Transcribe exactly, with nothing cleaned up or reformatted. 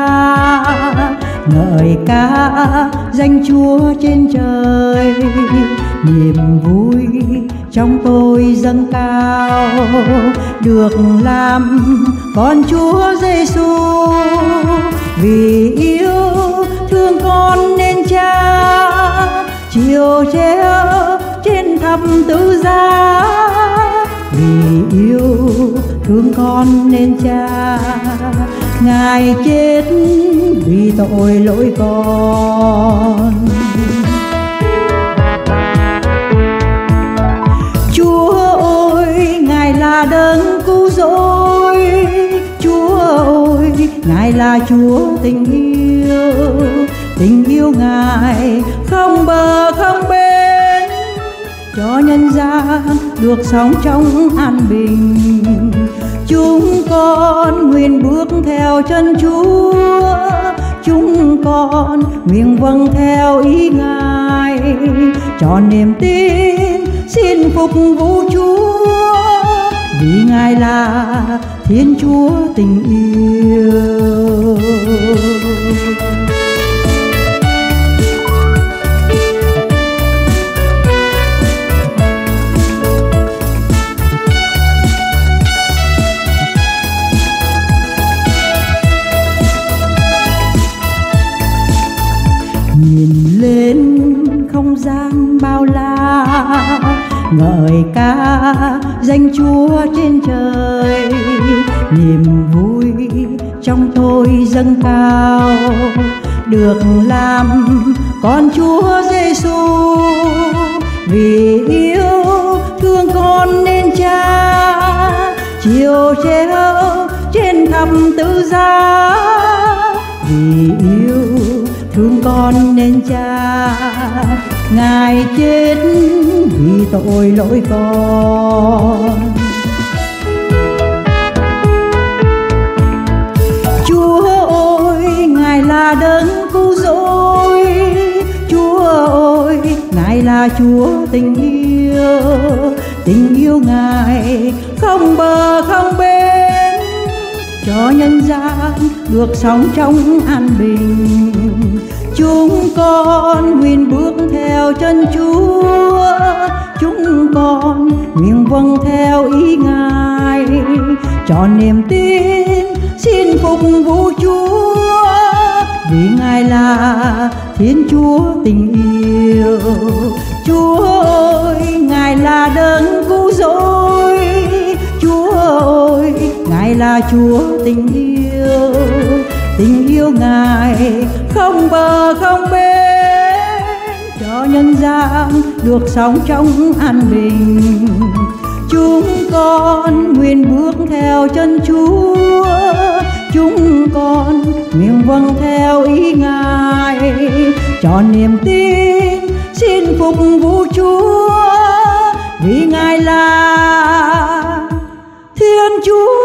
ngợi ca danh Chúa trên trời. Niềm vui trong tôi dâng cao, được làm con Chúa Giêsu. Vì yêu thương con nên Cha chiều treo trên thập tự giá. Vì yêu thương con nên Cha Ngài chết vì tội lỗi con. Chúa ơi, Ngài là đấng cứu rỗi. Chúa ơi, Ngài là Chúa tình yêu. Tình yêu Ngài không bờ không bến, cho nhân gian được sống trong an bình. Chúng con nguyện bước theo chân Chúa, chúng con nguyện vâng theo ý Ngài. Cho niềm tin xin phục vụ Chúa, vì Ngài là Thiên Chúa tình yêu. Nhìn lên không gian bao la, ngợi ca danh Chúa trên trời. Niềm vui trong tôi dâng cao, được làm con Chúa Giêsu. Vì yêu thương con nên Cha chiều treo trên thập tự giá. Vì yêu thương con nên Cha Ngài chết vì tội lỗi con. Chúa ơi, Ngài là đấng cứu rỗi. Chúa ơi, Ngài là Chúa tình yêu. Tình yêu Ngài không bờ không bến, cho nhân gian được sống trong an bình. Chúng con nguyện bước theo chân Chúa, chúng con nguyện vâng theo ý Ngài. Cho niềm tin xin phục vụ Chúa, vì Ngài là Thiên Chúa tình yêu. Chúa ơi, Ngài là đấng cứu rỗi. Chúa ơi, Ngài là Chúa tình yêu. Tình yêu Ngài không bờ không bến, cho nhân gian được sống trong an bình. Chúng con nguyện bước theo chân Chúa, chúng con nguyện vâng theo ý Ngài. Cho niềm tin xin phục vụ Chúa, vì Ngài là Thiên Chúa